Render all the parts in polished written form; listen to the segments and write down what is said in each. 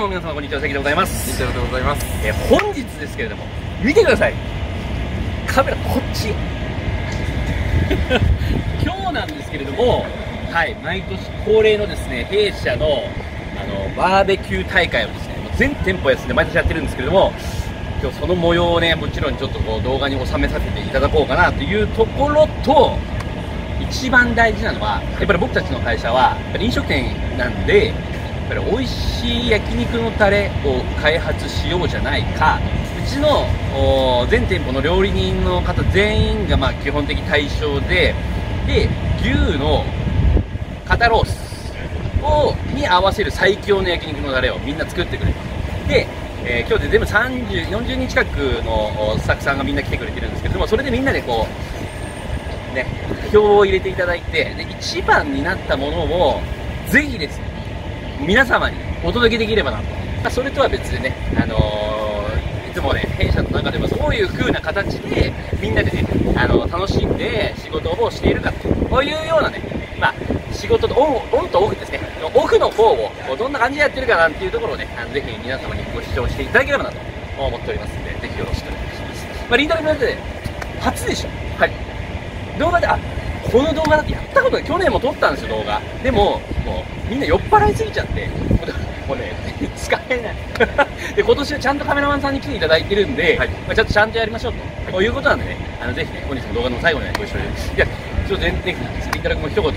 も皆様こんにちは、関でございます。 西野でございます。 本日ですけれども、見てください。カメラこっち今日なんですけれども、はい、毎年恒例のですね、弊社のバーベキュー大会をですね、全店舗休んで毎年やってるんですけれども、今日その模様をね、もちろんちょっとこう動画に収めさせていただこうかなというところと、一番大事なのは、やっぱり僕たちの会社はやっぱり飲食店なんで、やっぱり美味しい焼肉のタレを開発しようじゃないか。うちの全店舗の料理人の方全員が基本的対象で、牛の肩ロースに合わせる最強の焼肉のタレをみんな作ってくれる。で、今日で全部40人近くのスタッフさんがみんな来てくれてるんですけれども、それでみんなでこうね、票を入れていただいて、で一番になったものをぜひですね、皆様にお届けできればなと。それとは別でね、いつもね、弊社の中でもそういう風な形でみんなでね、楽しんで仕事をしているかというようなね、仕事とオンとオフですね、オフの方をどんな感じでやってるかなんていうところをね、ぜひ皆様にご視聴していただければなと思っておりますので、ぜひよろしくお願いします。リンタルで初でしょ。はい。動画で、この動画だってやったことない。去年も撮ったんですよ、動画。でも、もうみんな酔っ払いすぎちゃって、もうね、使えない。で、今年はちゃんとカメラマンさんに来ていただいてるんで、ちゃんとやりましょうと、いうことなんでね、ぜひね、本日の動画の最後にご一緒に。いや、ちょっとぜひ、リンタル君も一言。はい。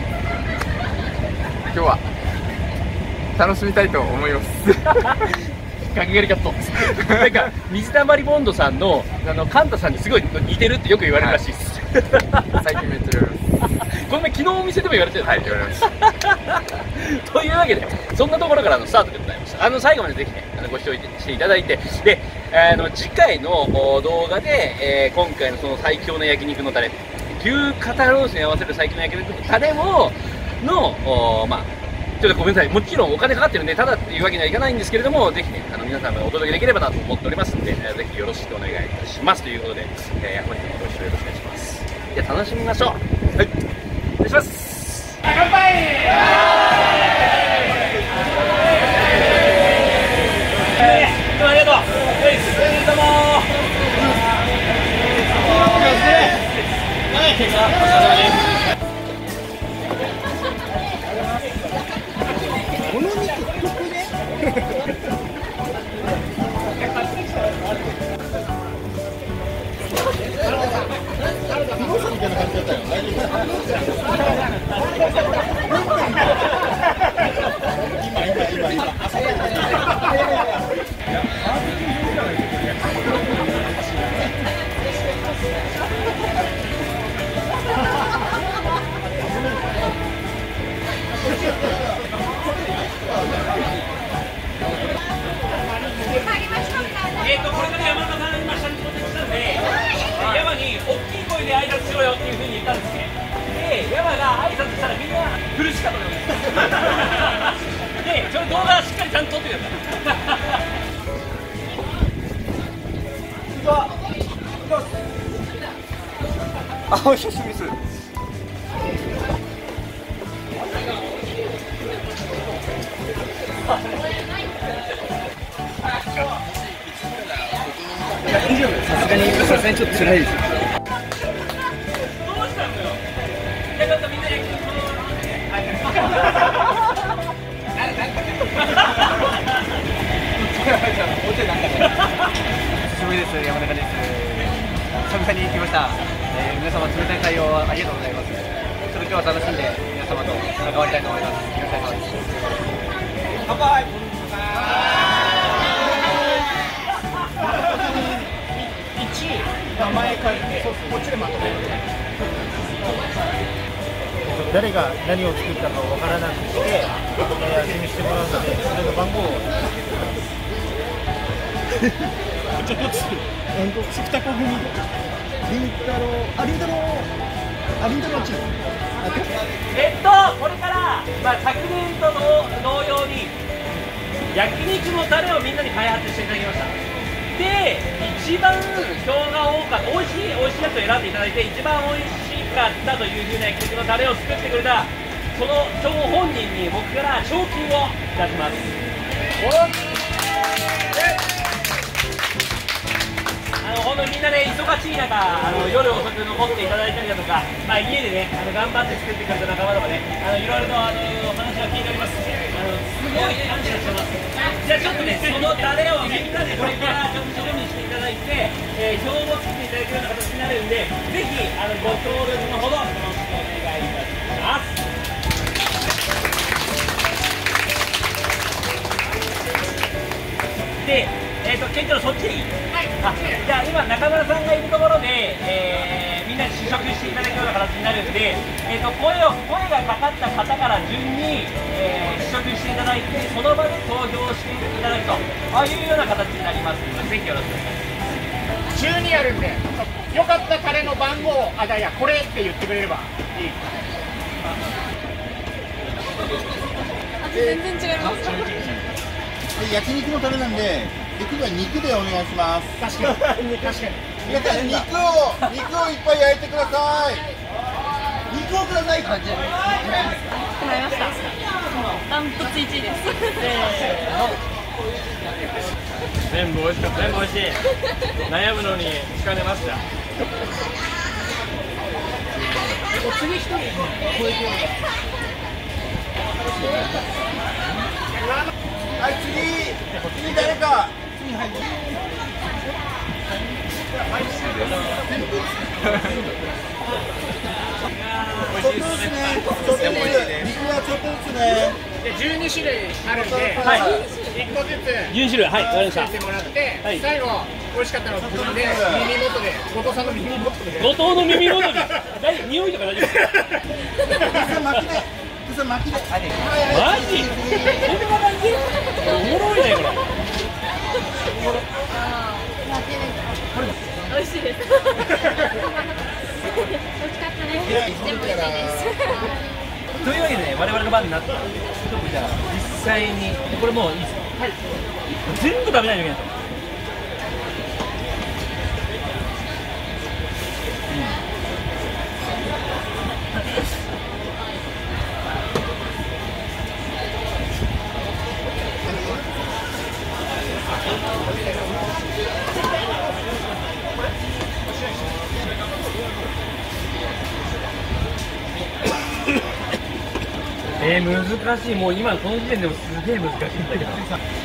今日は楽しみたいと思います。 かき狩りカット。なんか水溜りボンドさんのカンタさんにすごい似てるってよく言われるらしいです。 最近めっちゃ言われます。 この前昨日お店でも言われてる。 はい、言われました。 というわけで、そんなところからのスタートでございました。最後までぜひね、ご視聴していただいて、で、次回の動画で、今回のその最強の焼肉のタレ、牛肩ロースに合わせる最強の焼肉のタレをちょっとごめんなさい、もちろんお金かかってるんで、ただっていうわけにはいかないんですけれども、ぜひね、皆さんにお届けできればなと思っておりますので、ぜひよろしくお願いいたしますということで、本日もご視聴よろしくお願いします。じゃあ楽しみましょう。はい、お願いします。乾杯。どうもありがとう。どうも。 この肉ここね。みたいな感じだったよ。今。 これから山中さん今下に到着したんで、山に大きい声で挨拶しろよっていうふうに言ったんですね。で、山が挨拶したらみんな苦しかったと思います。で、それ動画しっかりちゃんと撮ってください。 お久しぶりです。 さすがにちょっと辛いです。 どうしたのよ。いや、なんかみんな焼き肉の久しぶりです。山中です。久々に来ました。皆様冷たい対応ありがとうございます。ちょっと今日は楽しんで皆様と関わりたいと思います。よろしくお願いします。乾杯。名前書いて、こっちでまとめる。誰が何を作ったかわからなくて、味見してもらうので、それの番号を。ちょっと食タコ組。りんたろチーム。 これから、昨年と同様に焼肉のタレをみんなに開発していただきました。で、一番票が多かった、美味しいやつを選んでいただいて、一番美味しかったというふうな焼肉のタレを作ってくれたその張本人に僕から賞金を出します。 本当にみんなね、忙しい中、夜遅く残っていただいたりだとか、家でね、頑張って作ってくれた仲間とかね、いろいろと話は聞いております。すごい感謝してます。じゃあちょっとね、そのタレをみんなでこれからちょっと調理していただいて、表を作っていただくような形になるんで、ぜひご協力のほどよろしくお願いいたします。で、店長そっちでいい？はい。じゃあ今中村さんがいるところで、みんなに試食していただくような形になるんで、声がかかった方から順に、試食していただいて、その場で投票していただくと、いうような形になりますので、ぜひよろしくお願いします。 12あるんで、よかったタレの番号、じゃあこれって言ってくれればいい。 全然違います。 焼肉のタレなんで、できれば肉でお願いします。 確かに確かに。 皆さん肉をいっぱい焼いてください。肉をください。 決まりました。ダントツ1位です。 全部美味しかった。全部美味しい。悩むのに疲れました。 次一人はい、次誰か。ちょっとずつね。肉はちょっとずつね。 12種類あるんで、1個ずつ 12種類、はい、わかりました。 してもらって、最後美味しかったのを自分で耳元で、後藤さんの耳元で。 後藤の耳元で。匂いとか大丈夫ですか？ 巻きで。 マジ？こんな感じ？おもろいねこれ。 美味しいです。美味しかったね。全部美味しいです。 というわけでね、我々の番になった。ちょっとじゃあ実際にこれもういいですか？はい。全部食べないといけないと。難しい。もう今この時点でもすげえ難しいんだけど。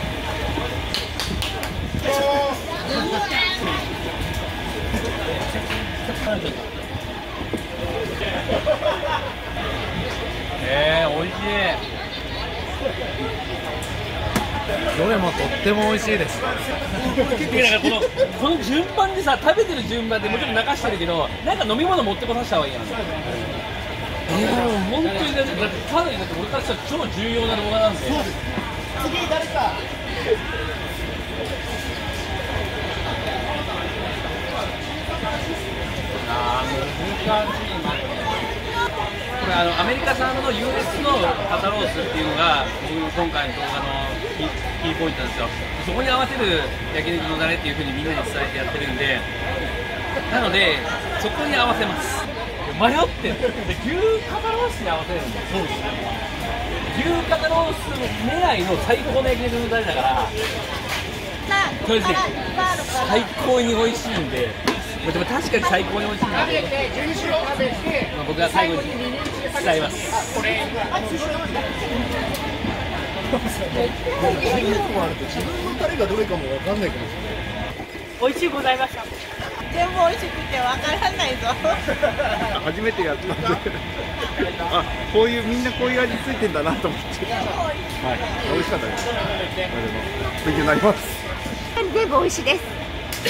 美味しい。 どれもとっても美味しいです。 だからこの順番でさ、食べてる順番でもちろん流してるけど、なんか飲み物持ってこさせた方がいいやん。本当にだってかなりだって俺からしたら超重要な動画なんで。 次誰か。 難しいな。これアメリカ産の US の肩ロースっていうのが僕今回の動画のキーポイントなんですよ。そこに合わせる焼肉のタレっていう風にみんなに伝えてやってるんで、なのでそこに合わせます。迷ってる。で牛肩ロースに合わせるんで。そうですね。牛肩ロース狙いの最高の焼肉のタレだから、とりあえずね、最高に美味しいんで。でも確かに最高に美味しいんだけど、僕が最後に伝えます。 自分のタレがどれかも分かんないかもしれない。 美味しいございました。全部美味しくて分からないぞ。 初めてやったんで、あ、こういうみんなこういう味ついてんだなと思って、はい、美味しかったです。勉強になります。 全部美味しいです。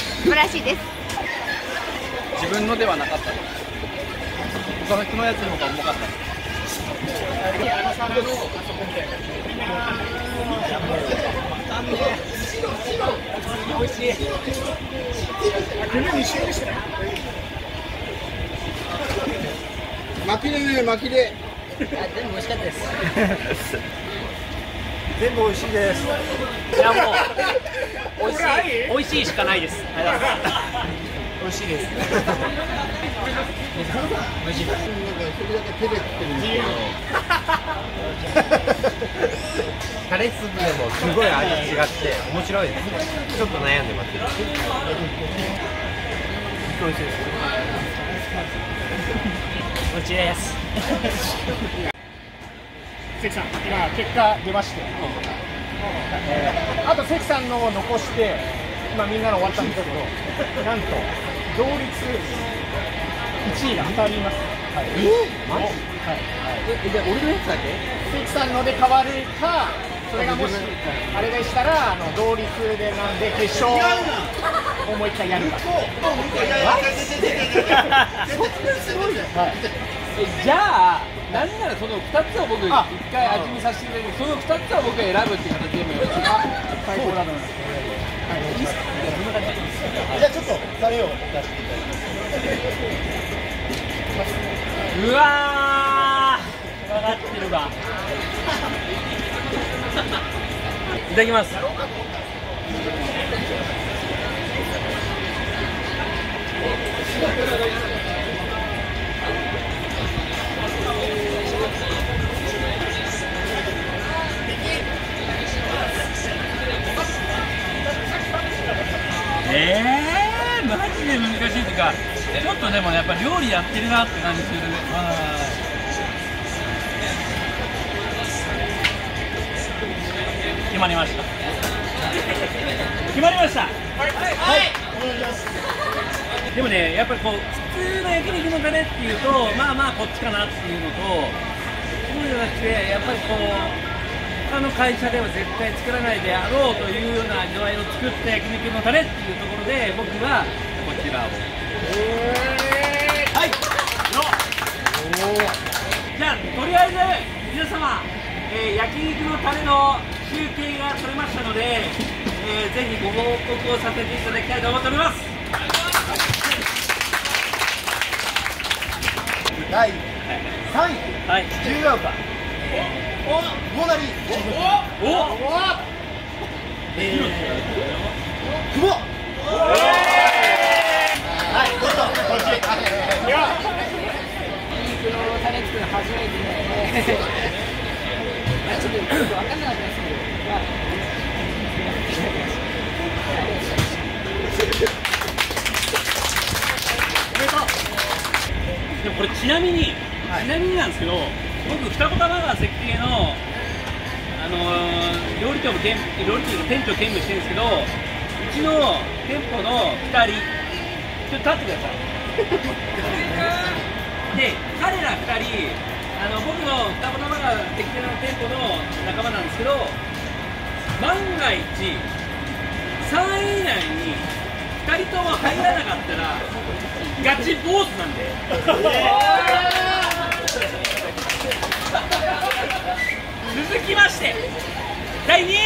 素晴らしいです。 自分のではなかったです。他の人のやつの方が重かったです。 美味しい。 巻きでね、巻きで。 全部美味しかったです。 全部美味しいです。 いやもう美味しいしかないです。 美味しいです。 美味しい。なんかそれだけ手で食ってるんですけど。 タレスープでもすごい味違って面白いですね。ちょっと悩んでます。美味しいです。美味しいです。 関さん、今結果出まして、あと関さんのを残して今みんなの終わったんですけど、なんと同率1位が2人います。はい。マジ？はい。じゃあ俺のやつだけ？関さんので変わるか、それがもしあれでしたら同率でなんで決勝をもう一回やるか。 じゃあ、なんならその2つを僕、1回味見させていただいて、その2つを僕が選ぶっていう形でもよろしいですか？ 最高だと思います。いいっすか？ じゃあちょっとタレを出していただいて。 うわー、分かってるわ。いただきます。マジで難しいっていうか、ちょっとでもやっぱ料理やってるなって感じする。決まりました。決まりました。はい。でもね、やっぱりこう普通の焼肉のタレっていうと、まあまあこっちかなっていうのと、そうじゃなくてやっぱりこう。他の会社では絶対作らないであろうというような味わいを作った焼肉のタレっていうところで僕はこちらをはいじゃあとりあえず皆様、焼肉のタレの集計が取れましたので、ぜひご報告をさせていただきたいと思っております。 第3位、 はい、 自由が丘モナリお久保はい、どうぞこっち。 いや肉のタレ作るの初めてね。ちょっとよく分かんなかったですけど、 でもこれちなみになんですけど、僕二子玉川設計の料理長兼店長兼務してるんですけど、うちの店舗の2人ちょっと立ってください。で彼ら2人僕の二子玉川設計の店舗の仲間なんですけど、万が一3位以内に2人とも入らなかったらガチ坊主なんで。続きまして第2位、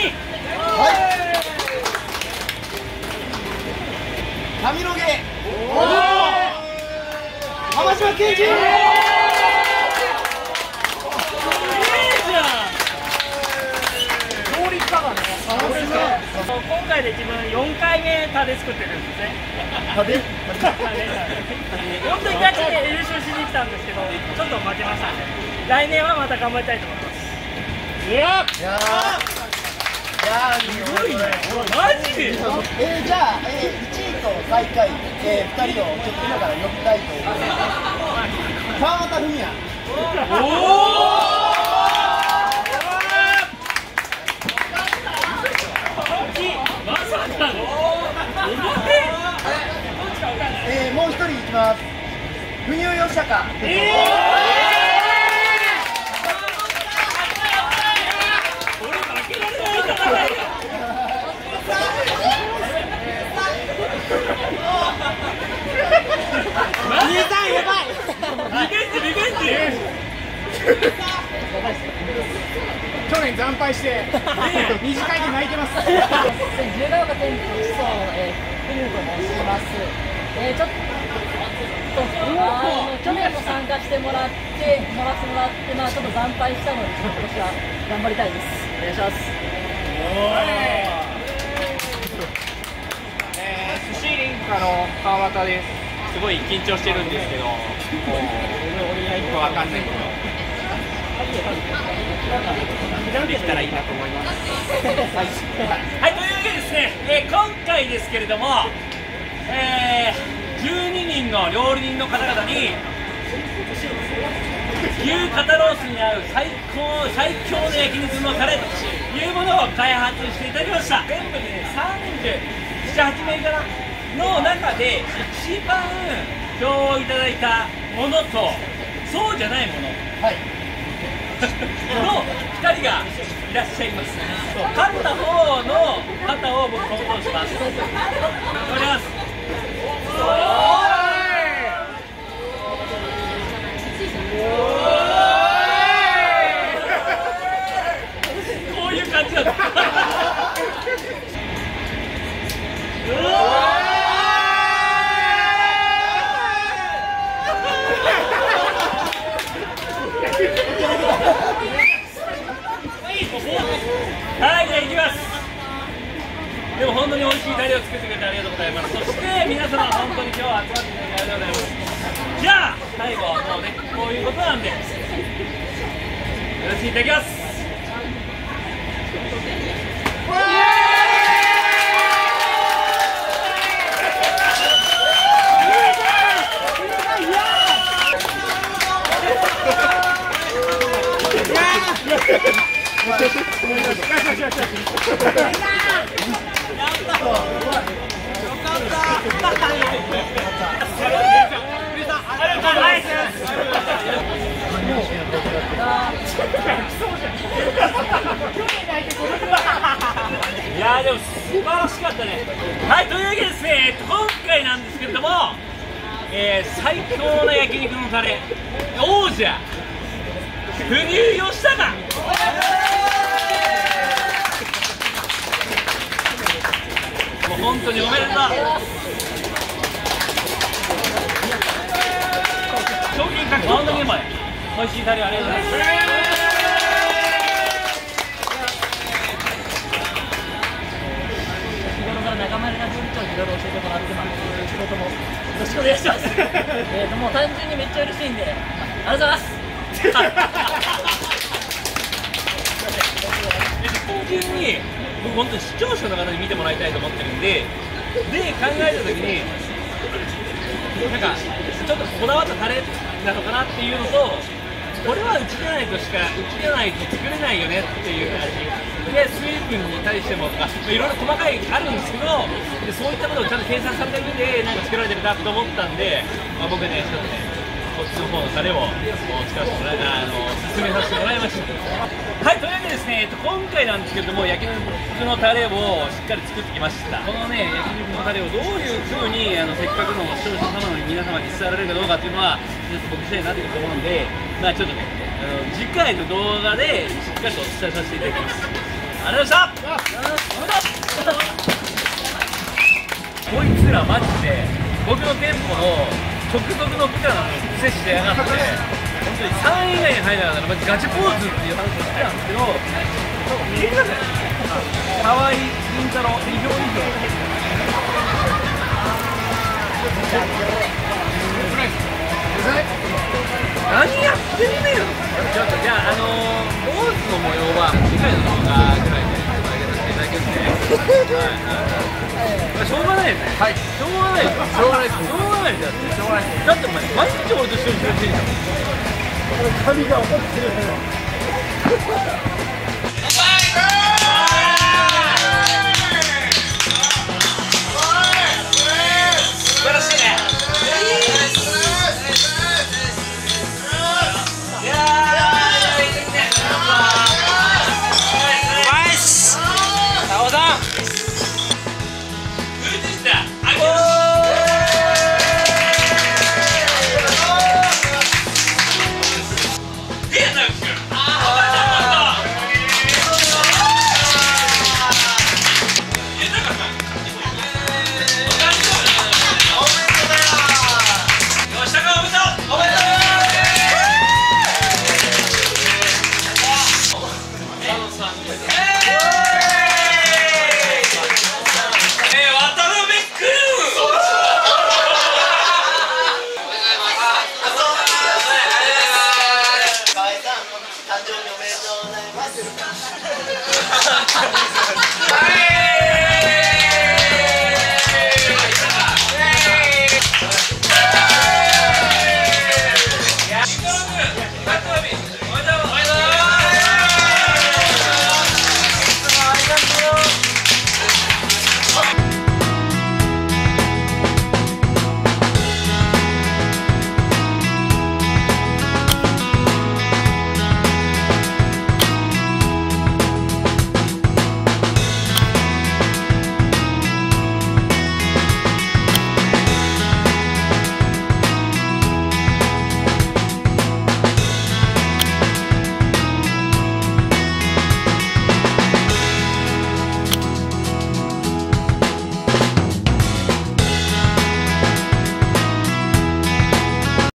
髪の毛浜島健二。 同率だからね。今回で自分4回目タレ作ってるんですね。本当にガチで優勝しに来たんですけど、ちょっと負けましたね。来年はまた頑張りたいと思います。いやすごいね。 マジで。 じゃあ、1位と最下位、2人をちょっと今から呼びたいと思います。川俣文也。 まさかのもう一人いきます。不入吉高。 俺負けられないじゃない。リベンジ。 去年惨敗して二次会で泣いてます。自由が丘店長室長の国本と申します。ちょっと去年も参加してもらってちょっと惨敗したので、今年は頑張りたいです。お願いします。寿司林家の川端です。 すごい緊張してるんですけど、もうよくわかんないけど、できたらいいなと思います。はい、というわけでですね、今回ですけれども、12人の料理人の方々に牛肩ロースに合う最強の焼肉のタレというものを開発していただきました。全部でね、37、8名からの中で一番票をいただいたものとそうじゃないもの、はい、の2人がいらっしゃいます。勝った方の肩を僕投稿します。頑張ります。こういう感じだった。はい、じゃあ行きます。でも本当に美味しいタレを作ってくれてありがとうございます。そして皆様本当に今日は集まってくれてありがとうございます。じゃあ最後はもうね、こういうことなんでやらせていただきます。いやでも素晴らしかったね。はい、というわけでですね、今回なんですけれども、最強な焼肉のタレ王者不入吉高、もう本当におめでとう。賞金獲得、本当にうまい。美味しいタレありがとうございます。 日頃から仲間入りな料理長にいろいろ教えてもらってます。仕事もよろしくお願いします。もう単純にめっちゃ嬉しいんで、ありがとうございます。 単純に僕本当に視聴者の方に見てもらいたいと思ってるんで、考えた時になんかちょっとこだわったタレなのかなっていうのと、これはうちじゃないと作れないよねっていう感じで、水分に対してもとかいろいろ細かいあるんですけど、そういったことをちゃんと計算された上でなんか作られてるなと思ったんで、僕ねちょっとねこっちの方のタレを使わせてもら進めさせてもらいました。はい、というわけでですね、今回なんですけれども、焼肉のタレをしっかり作ってきました。このね、焼肉のタレをどういう風にせっかくの視聴者様の皆様に伝えられるかどうかっていうのは、ちょっと僕次第になってくると思うんで、ちょっとね、次回の動画でしっかりとお伝えさせていただきます。ありがとうございました。こいつらマジで僕の店舗の直属の部下なのに癖してやがって、本当に3位以内に入らなかったらマジガチポーズっていう話をしてたんですけど、見てください。河合麟太郎2票以上。何やってんねん。ちょっとじゃあ坊主の模様は次回の動画ぐらいで上げさせていただきますね。しょうがないですね。はい。しょうがないです。しょうがないです。しょうがないです。しょうがないです。だってお前毎日俺と一緒にしてるんだもん。髪が怒ってる。